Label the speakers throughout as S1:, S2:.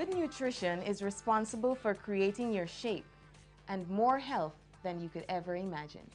S1: Good nutrition is responsible for creating your shape and more health than you could ever imagine.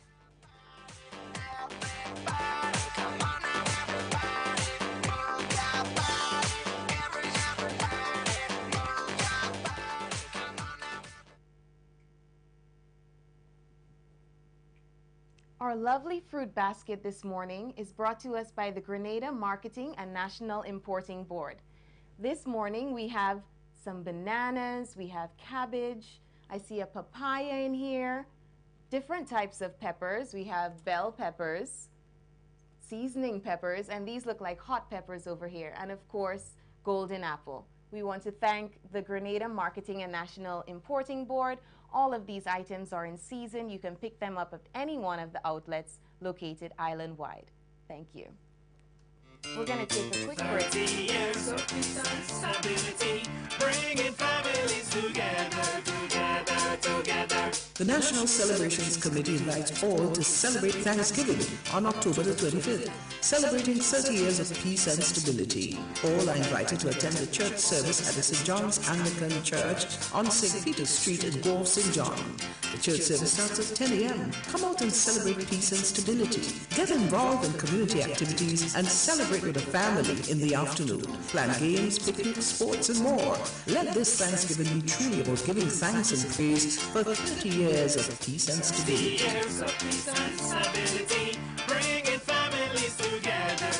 S1: Our lovely fruit basket this morning is brought to us by the Grenada Marketing and National Importing Board. This morning we have some bananas, we have cabbage, I see a papaya in here, different types of peppers. We have bell peppers, seasoning peppers, and these look like hot peppers over here, and of course, golden apple. We want to thank the Grenada Marketing and National Importing Board. All of these items are in season. You can pick them up at any one of the outlets located island-wide. Thank you. We're going to take a quick break. 30 years of peace and stability, bringing families together.
S2: The National Celebrations Committee invites all to celebrate Thanksgiving on October the 25th, celebrating 30 years of peace and stability. All are invited to attend the church service at the St. John's Anglican Church on St. Peter's Street in Wharf, St. John. The church service starts at 10 a.m. Come out and celebrate peace and stability. Get involved in community activities and celebrate with a family in the afternoon. Plan games, picnics, sports, and more. Let this Thanksgiving be truly about giving thanks and praise for 30 years of peace and stability.
S3: 30 years of peace and stability, bringing families together.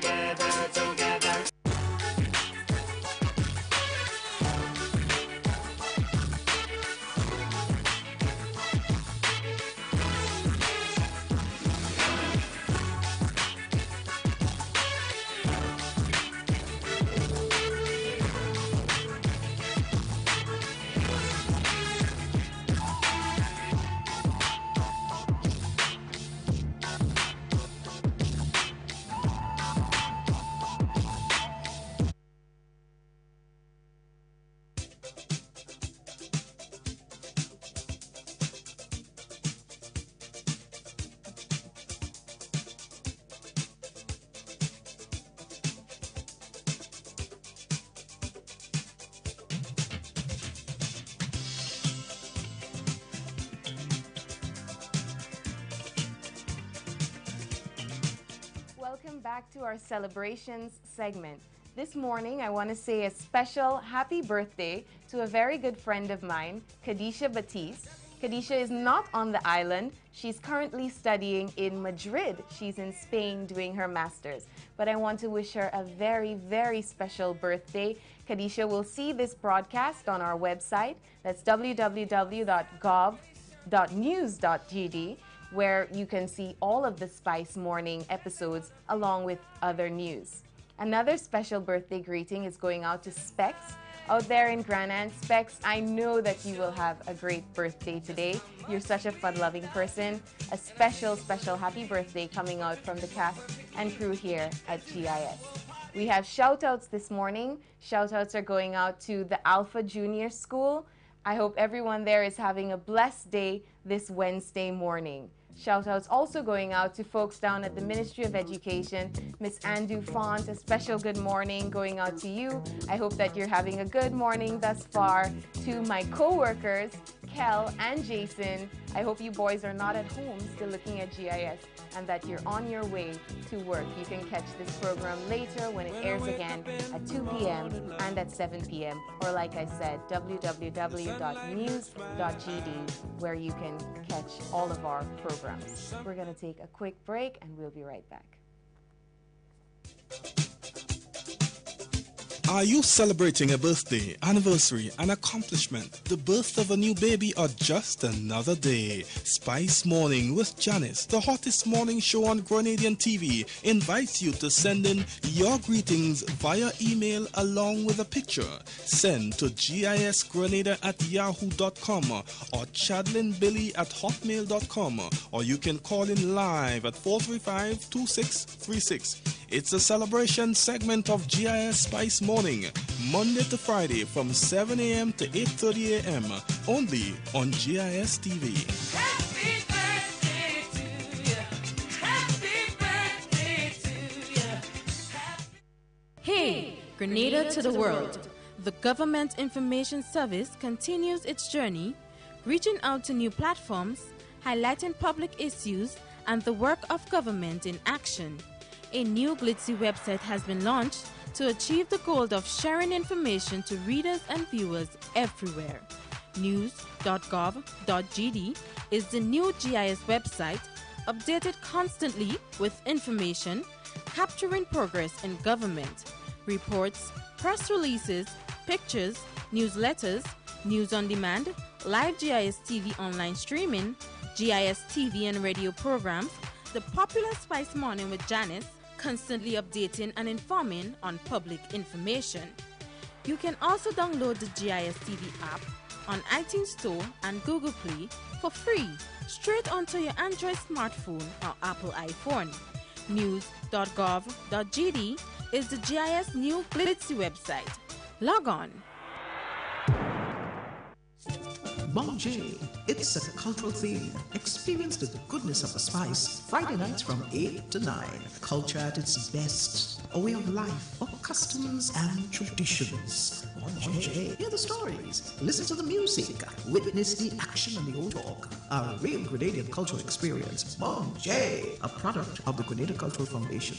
S1: Welcome back to our celebrations segment. This morning, I want to say a special happy birthday to a very good friend of mine, Khadisha Batiste. Khadisha is not on the island. She's currently studying in Madrid. She's in Spain doing her master's. But I want to wish her a very, very special birthday. Khadisha will see this broadcast on our website. That's www.gov.news.gd, where you can see all of the Spice Morning episodes along with other news. Another special birthday greeting is going out to Specs out there in Granite. Specs, I know that you will have a great birthday today. You're such a fun-loving person. A special, special happy birthday coming out from the cast and crew here at GIS. We have shout-outs this morning. Shout-outs are going out to the Alpha Junior School. I hope everyone there is having a blessed day this Wednesday morning. Shout-outs also going out to folks down at the Ministry of Education. Miss Andu Font, a special good morning going out to you. I hope that you're having a good morning thus far. To my co-workers, Kel and Jason, I hope you boys are not at home still looking at GIS and that you're on your way to work. You can catch this program later when it airs again at 2 p.m. and at 7 p.m. or like I said, www.news.gd, where you can catch all of our programs. We're going to take a quick break and we'll be right back.
S4: Are you celebrating a birthday, anniversary, an accomplishment, the birth of a new baby, or just another day? Spice Morning with Janice, the hottest morning show on Grenadian TV, invites you to send in your greetings via email along with a picture. Send to gisgrenada@yahoo.com or chadlinbilly@hotmail.com, or you can call in live at 435-2636. It's a celebration segment of GIS Spice Morning, Monday to Friday from 7 a.m. to 8:30 a.m. only on GIS TV.
S3: Happy birthday to you. Happy birthday to you.
S5: Hey, Grenada to the world. The Government Information Service continues its journey, reaching out to new platforms, highlighting public issues, and the work of government in action. A new glitzy website has been launched to achieve the goal of sharing information to readers and viewers everywhere. News.gov.gd is the new GIS website, updated constantly with information, capturing progress in government, reports, press releases, pictures, newsletters, news on demand, live GIS TV online streaming, GIS TV and radio programs, the popular Spice Morning with Janice, constantly updating and informing on public information. You can also download the GIS TV app on iTunes Store and Google Play for free, straight onto your Android smartphone or Apple iPhone. News.gov.gd is the GIS new glitzy website. Log on.
S2: Manger, it's a cultural theme. Experience the goodness of the spice. Friday nights from 8 to 9. Culture at its best. A way of life, of customs and traditions. Manger, hear the stories. Listen to the music. Witness the action and the old talk. A real Grenadian cultural experience. Manger, a product of the Grenada Cultural Foundation.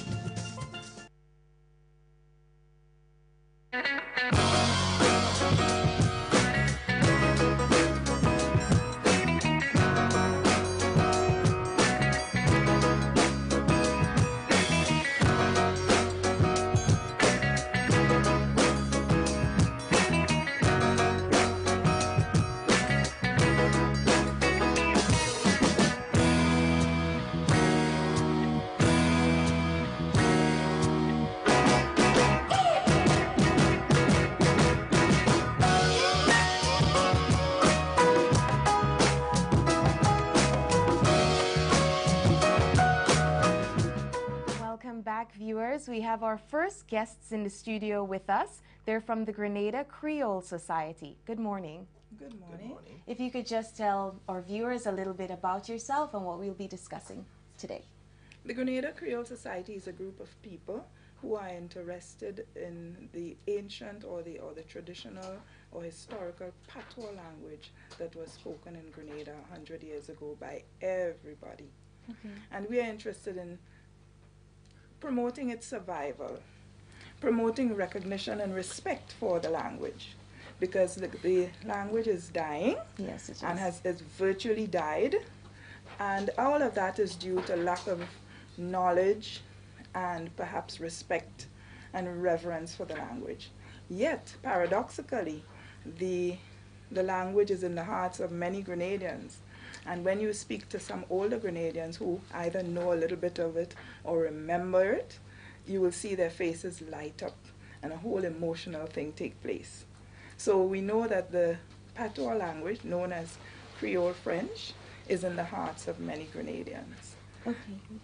S1: Viewers, we have our first guests in the studio with us. They're from the Grenada Creole Society. Good morning.
S6: Good morning. Good morning.
S1: If you could just tell our viewers a little bit about yourself and what we'll be discussing today.
S6: The Grenada Creole Society is a group of people who are interested in the ancient or the traditional or historical patois language that was spoken in Grenada 100 years ago by everybody. Okay. And we are interested in promoting its survival, promoting recognition and respect for the language, because the language is dying.
S1: Yes, it is.
S6: And has virtually died, and all of that is due to lack of knowledge and perhaps respect and reverence for the language. Yet, paradoxically, the language is in the hearts of many Grenadians. And when you speak to some older Grenadians who either know a little bit of it or remember it, you will see their faces light up and a whole emotional thing take place. So we know that the patois language, known as Creole French, is in the hearts of many Grenadians.
S1: Okay.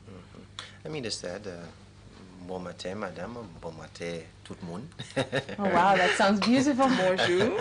S7: I mean, just that, bon matin, madame, bon matin, tout le monde.
S1: Oh, wow, that sounds beautiful.
S6: Bonjour.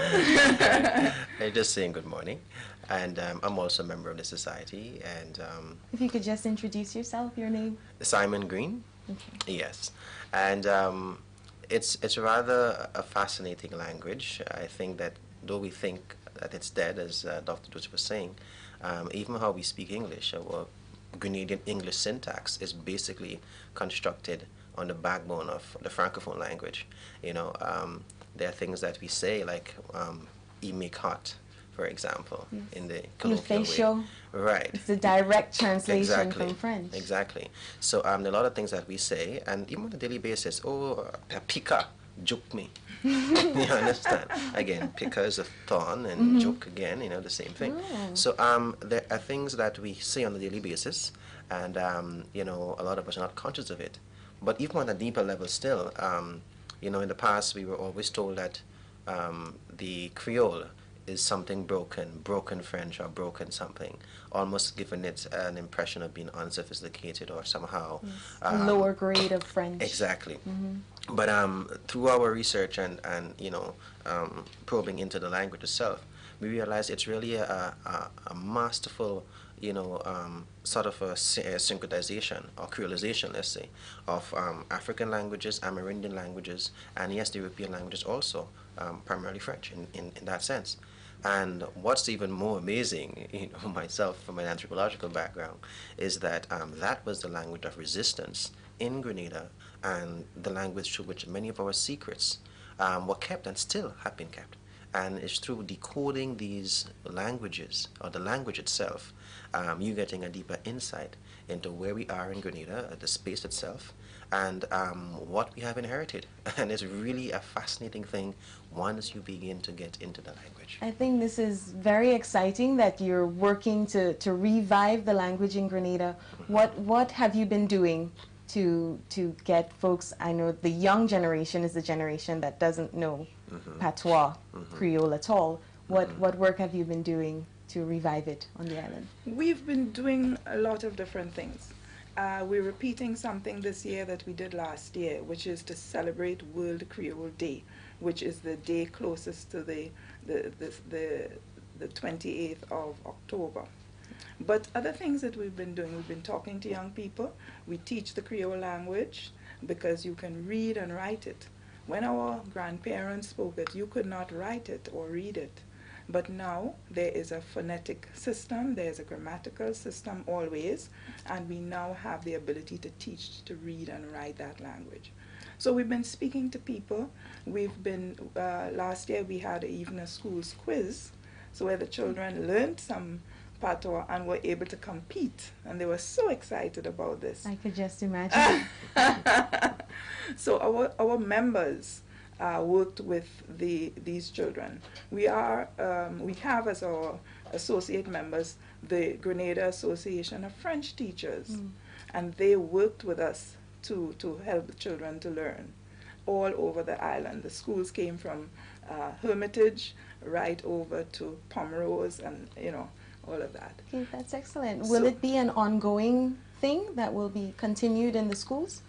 S7: I'm just saying good morning. And I'm also a member of the society. And
S1: if you could just introduce yourself, your name.
S7: Simon Green. Okay. Yes. And it's rather a fascinating language. I think that though we think that it's dead, as Dr. Dutch was saying, even how we speak English, our Grenadian English syntax is basically constructed on the backbone of the Francophone language. You know, there are things that we say like "e make hot," for example, yes, in the colloquial way. Right.
S1: It's a direct translation
S7: exactly.
S1: From French.
S7: Exactly. So there are a lot of things that we say, and even on a daily basis, pika, juke me. You understand? Again, pika is a thorn, and juke again, you know, the same thing. Oh. So there are things that we say on a daily basis, and you know, a lot of us are not conscious of it. But even on a deeper level still, you know, in the past we were always told that the Creole is something broken French or broken something, almost giving it an impression of being unsophisticated or somehow
S1: a lower grade of French.
S7: Exactly. But through our research and you know, probing into the language itself, we realized it's really a masterful sort of a syncretization or creolization, let's say, of African languages, Amerindian languages, and yes, the European languages also, primarily French in that sense. And what's even more amazing, for myself, from an anthropological background, is that that was the language of resistance in Grenada, and the language through which many of our secrets were kept and still have been kept. And it's through decoding these languages, or the language itself, you getting a deeper insight into where we are in Grenada, the space itself, and what we have inherited. And it's really a fascinating thing once you begin to get into the language.
S1: I think this is very exciting that you're working to revive the language in Grenada. What have you been doing to get folks? I know the young generation is the generation that doesn't know patois, Creole at all. What work have you been doing to revive it on the island?
S6: We've been doing a lot of different things. We're repeating something this year that we did last year, which is to celebrate World Creole Day, which is the day closest to the 28th of October. But other things that we've been doing, we've been talking to young people. We teach the Creole language because you can read and write it. When our grandparents spoke it, you could not write it or read it. But now there is a phonetic system, there's a grammatical system always, and we now have the ability to teach to read and write that language. So we've been speaking to people. We've been, last year we had even a school's quiz, so where the children learned some patois and were able to compete, and they were so excited about this.
S1: I could just imagine.
S6: So our members worked with these children. We have as our associate members the Grenada Association of French Teachers, and they worked with us to help the children to learn all over the island. The schools came from Hermitage right over to Pomerose, and all of that.
S1: Okay, that's excellent. Will it be an ongoing thing that will be continued in the schools?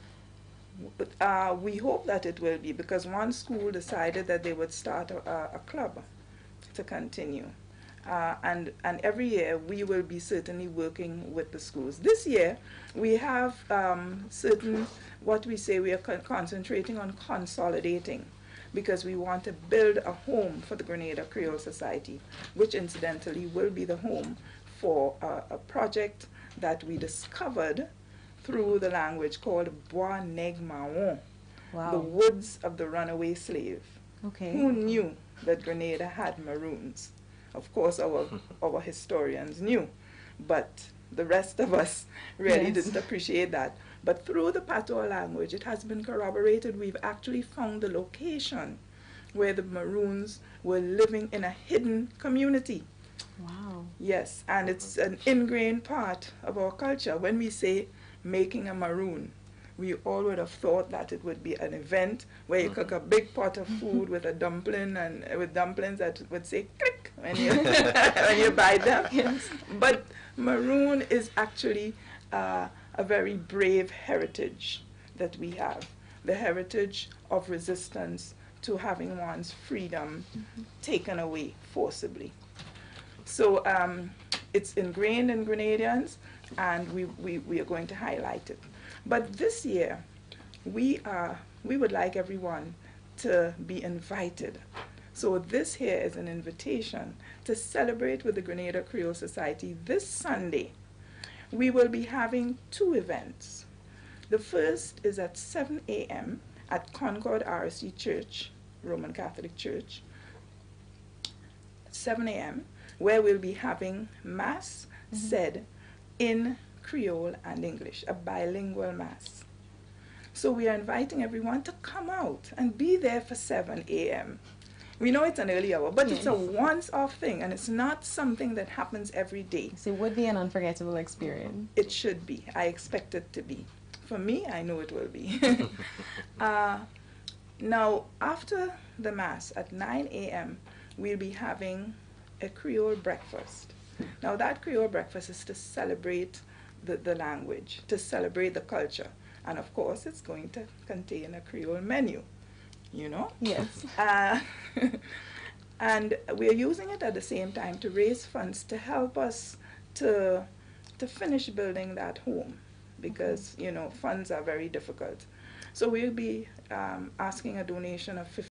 S6: We hope that it will be, because one school decided that they would start a club to continue. And every year we will be certainly working with the schools. This year we have certain, what we say, we are concentrating on consolidating, because we want to build a home for the Grenada Creole Society, which incidentally will be the home for a project that we discovered through the language called Bois Neg Marron, the woods of the runaway slave.
S1: Okay.
S6: Who knew that Grenada had maroons? Of course, our historians knew, but the rest of us really didn't appreciate that. But through the patois language, it has been corroborated. We've actually found the location where the maroons were living in a hidden community.
S1: Wow.
S6: Yes, and it's an ingrained part of our culture. When we say making a maroon, we all would have thought that it would be an event where you cook a big pot of food with a dumpling, and with dumplings that would say click when you when you bite them.
S1: Yes.
S6: But maroon is actually a very brave heritage that we have, the heritage of resistance to having one's freedom taken away forcibly. So it's ingrained in Grenadians, and we are going to highlight it. But this year, we would like everyone to be invited. So this here is an invitation to celebrate with the Grenada Creole Society this Sunday. We will be having two events. The first is at 7 a.m. at Concord RC Church, Roman Catholic Church, 7 a.m., where we'll be having Mass said in Creole and English, a bilingual Mass. So we are inviting everyone to come out and be there for 7 a.m. We know it's an early hour, but it's a once-off thing, and it's not something that happens every day.
S1: So it would be an unforgettable experience.
S6: It should be. I expect it to be. For me, I know it will be. Now, after the Mass at 9 a.m., we'll be having a Creole breakfast. Now, that Creole breakfast is to celebrate the language, to celebrate the culture. And of course, it's going to contain a Creole menu,
S1: Yes.
S6: And we're using it at the same time to raise funds to help us to to finish building that home because, you know, funds are very difficult. So we'll be asking a donation of